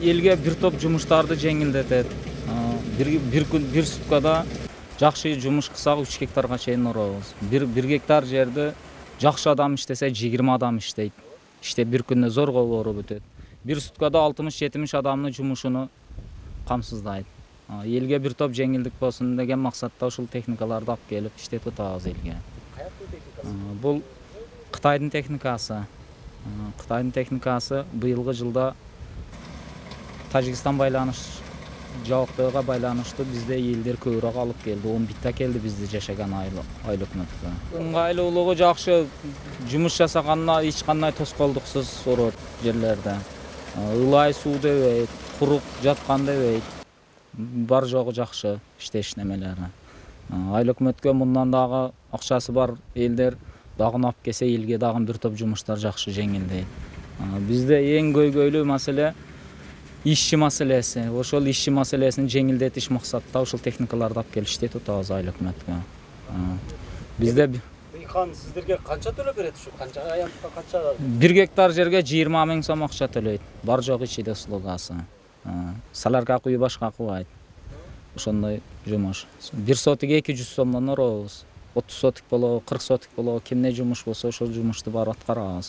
элге бир топ жумуштарды жеңилдетет. Bir суткада жакшы жумуш кылсак 3 гектарга чейин оробуз. 1 гектар жерди жакшы адам иштесе 20 адам иштейт. İşte bir күндө зорго ооруп өтөт. Bir суткада 60-70 адамдын жумушуну камсыздайт. Элге бир топ жеңилдик болсун деген максатта ушул техникаларды алып келип иштетип атабыз элге. Каяктын техникасы? Бул Кытайдын техникасы. Кытайдын техникасы быйылгы жылда Тажикстан байланыш жабыктыгына байланыштуу бизде элдер көбүрөөк алып келди. 10 битте келди бизде жашаган айыл өкмөткө. Ыңгайлуулугу жакшы, жумуш жасаганына эч кандай тоскоолдуксуз орот жерлерде. Ылай суу дебейт, курук жаткан дебейт. Бар жогу жакшы иштеш немелери. Айыл өкмөткө мындан дагы акчасы бар элдер дагы алып келсе элге дагы бир топ жумуштар жакшы жеңилдейт. Бизде эң көйгөйлүү маселе ишчи маселеси. Ошол ишчи маселесин жеңилдетиш максатта ушул техникаларды алып келип иштетип атабыз айыл өкмөткө. Бизде Дыйкан сиздерге канча төлөп берет ушу? Канча аянтка канча? 1 гектар жерге 20 000 сом акча төлөйт. Бар жок ичиде услугасы. Солярка куюу башка кубайт. Ошондой жумуш. 1 сотиге 200 сомдон оробуз. 30 сотик болобу, 40 сотик болобу, кимде жумуш болсо ошол жумушту баары аткарабыз.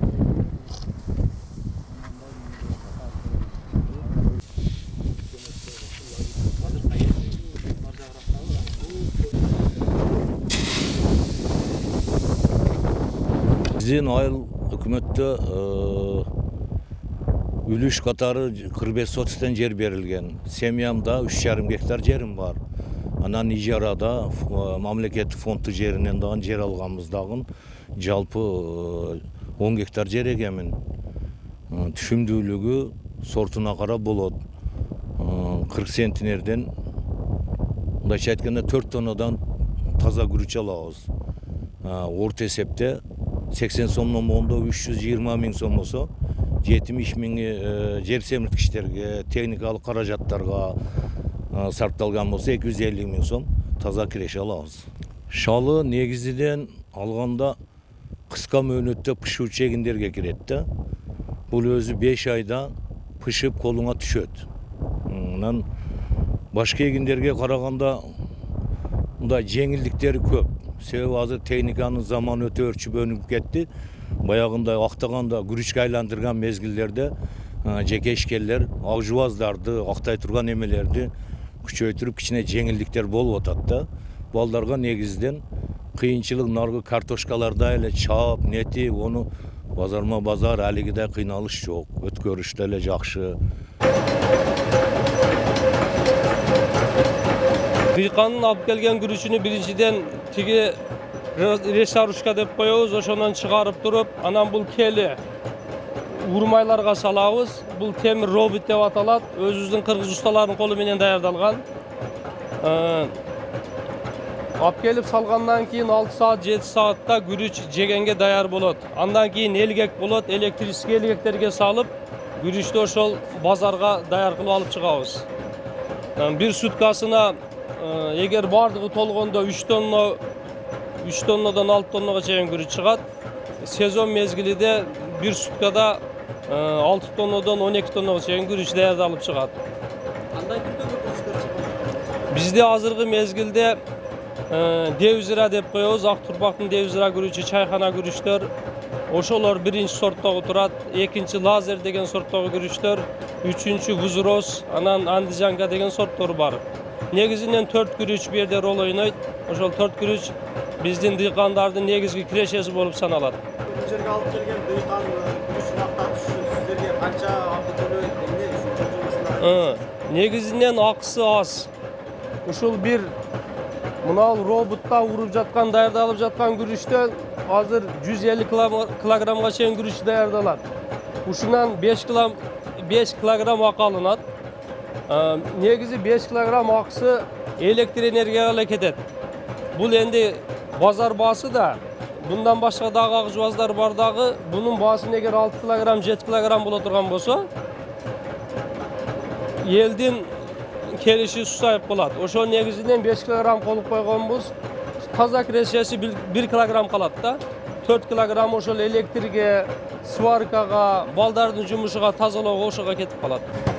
Биздин айыл өкмөттө үлүш катары 45 сотиктен жер берилген. Семьямда 3,5 гектар жерим бар. Анан ижарада мамлекеттик фонддун жеринен дагы жер алганбыз дагы жалпы 10 гектар жер эгемин. Түшүмдүүлүгү сортуна карап болот. 40 центнерден мындайча айтканда 4 тоннадан таза күрүч алабыз. Орта эсепте 80 сомдон мондо 320 000 сом болсо 70 000 жер семирткичтерге, техникалык каражаттарга сарпталган болсо 250 000 сом таза киреше алабыз. Шалы негизинен алганда кыска мөөнөттө пышуучу эгиндерге кирет да. Бул өзү 5 айда пышып колуңа түшөт. Анан башка эгиндерге караганда мындай жеңилдиктери көп. Себеби азыр техниканын заманы өтө өрчүбөнүп кетти. Баягындай актаганда күрүчкө айландырган мезгилдерде жеке ишкерлер ак жубаздарды, актай турган эмелерди күчөйтүрүп кичине жеңилдиктер болуп атат да. Балдарга негизден кыйынчылык наргы картошкаларда эле чаап, нетип, ону базарма базар алигидай кыйналыш жок. Өткөрүш деле жакшы. Дыйкандын алып келген күрүчүнү биринчиден тиги решарушка деп коебуз, ошондон чыгарып туруп, анан бул кели урмайларга салабыз. Бул темир робот деп аталат. Өзүбүздүн кыргыз усталарынын колу менен даярдалган. Алып келип салгандан кийин 6 саат, 7 саатта күрүч жегенге даяр болот. Андан кийин элгек болот, электрический элгектерге салып, күрүчтү ошол базарга даяр кылып алып чыгабыз. Bir суткасына эгер бардыгы толгондо 3 тоннадан 6 тоннага чейин күрүч чыгат. Сезон мезгилиде bir суткада 6 тоннадан 12 тоннага чейин күрүч даярдалып чыгат. Кандай түрдөгү күрүчтөр чыгат? Бизде азыркы мезгилде девизира деп коебуз, ак турпактын девизира күрүчү, чайхана күрүчтөр. Ошолор биринчи сорттогу турат, экинчи лазер деген сорттогу күрүчтөр, үчүнчү вузрос, анан андижанка деген сорттор бар. Негизинен 4 күрүч бу жерде рол ойнойт. Ошол 4 күрүч биздин дыйкандардын негизги кирешеси болуп саналат. Бул жерге алып келген дыйкан күрүчүн актатыш үчүн сиздерге канча акы төлөйт, эмне ушул жумушта? Негизинен акысы аз. Ушул бир мына роботта уруп жаткан, даярдалып жаткан күрүчтөн азыр 150 килограммга чейин күрүч даярдалат. Ушунан 5 килограмм акы алынат. Негизи 5 килограмм акысы электр энергияга кетет. Бул энди базар баасы да, bundan башка дагы ак жубаздар бар дагы, бунун баасын эгер 6 килограмм, 7 килограмм боло турган болсо, элдин келиши сусайып калат. Ошо негизинен 5 килограмм колуп койгонбуз. Таза кирешеси 1 килограмм калат да. 4 килограмм ошол электрге, сваркага, балдардын жумушуга, тазалоого ошого кетип калат.